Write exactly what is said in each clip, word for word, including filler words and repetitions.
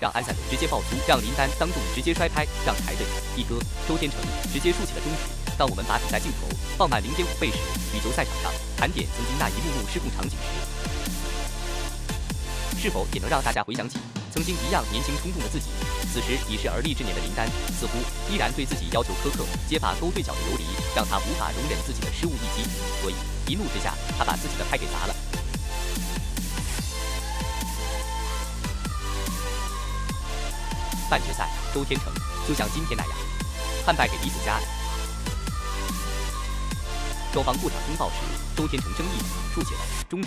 让安塞龙直接爆粗，让林丹当众直接摔拍，让台队一哥周天成直接竖起了中指。当我们把比赛镜头放慢 零点五 倍时，羽球赛场上盘点曾经那一幕幕失控场景时，是否也能让大家回想起曾经一样年轻冲动的自己？此时已是而立之年的林丹，似乎依然对自己要求苛刻，接把勾对角的游离，让他无法容忍自己的失误一击，所以一怒之下，他把自己的拍给砸了。半决赛，周天成就像今天那样，判败给李子嘉。双方过场通报时，周天成争议竖起了中指。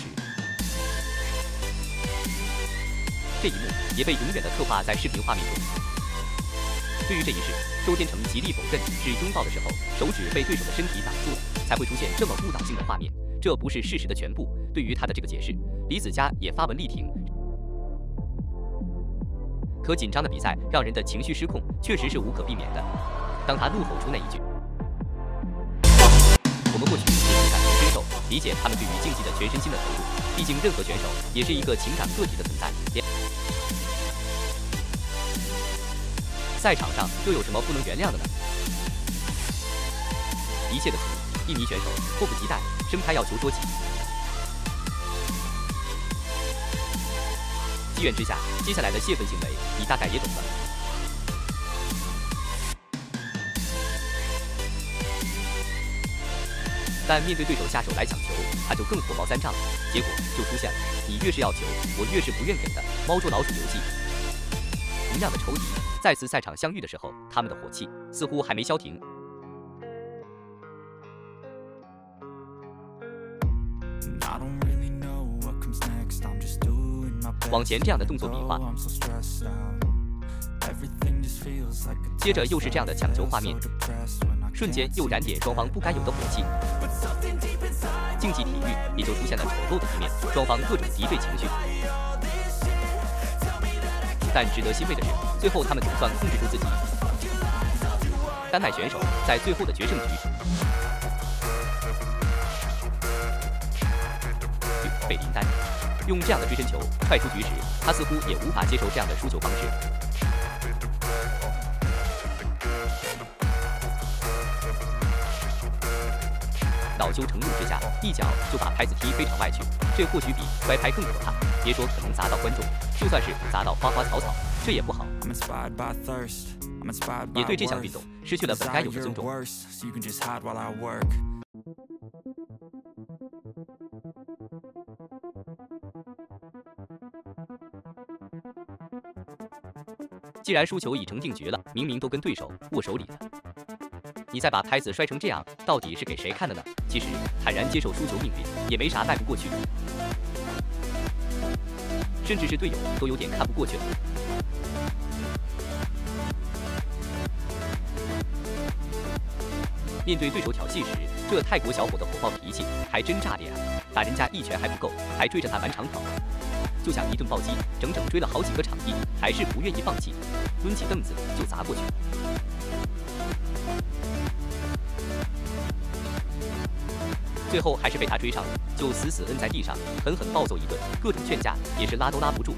这一幕也被永远的刻画在视频画面中。对于这一事，周天成极力否认，是拥抱的时候手指被对手的身体挡住了，才会出现这么误导性的画面，这不是事实的全部。对于他的这个解释，李子嘉也发文力挺。可紧张的比赛让人的情绪失控，确实是无可避免的。当他怒吼出那一句，我们或许也能感同身受，理解他们对于竞技的全身心的投入。毕竟任何选手也是一个情感个体的存在。赛场上又有什么不能原谅的呢？一切的从印尼选手迫不及待，生拍要球说起。机缘之下，接下来的泄愤行为，你大概也懂了。但面对对手下手来抢球，他就更火冒三丈了。结果就出现了你越是要球，我越是不愿给的猫捉老鼠游戏。同样的仇敌再次赛场相遇的时候，他们的火气似乎还没消停。往前这样的动作比划，接着又是这样的抢球画面，瞬间又燃点双方不该有的火气。竞技体育也就出现了丑陋的一面，双方各种敌对情绪。但值得欣慰的是，最后他们总算控制住自己。丹麦选手在最后的决胜局被林丹用这样的追身球快出局时，他似乎也无法接受这样的输球方式。恼羞成怒之下，一脚就把拍子踢飞场外去，这或许比摔拍更可怕。别说可能砸到观众，就算是砸到花花草草，这也不好，也对这项运动失去了本该有的尊重。既然输球已成定局了，明明都跟对手握手里了，你再把拍子摔成这样，到底是给谁看的呢？其实坦然接受输球命运，也没啥迈不过去的，甚至是队友都有点看不过去了。面对对手挑衅时，这泰国小伙的火爆脾气还真炸裂啊！打人家一拳还不够，还追着他满场跑，就像一顿暴击，整整追了好几个场地，还是不愿意放弃，抡起凳子就砸过去。最后还是被他追上了，就死死摁在地上，狠狠暴揍一顿，各种劝架也是拉都拉不住。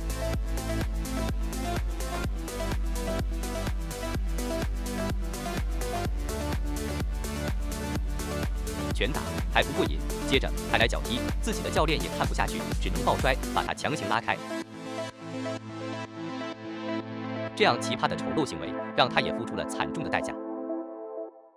拳打还不过瘾，接着还来脚踢，自己的教练也看不下去，只能抱摔把他强行拉开。这样奇葩的丑陋行为，让他也付出了惨重的代价。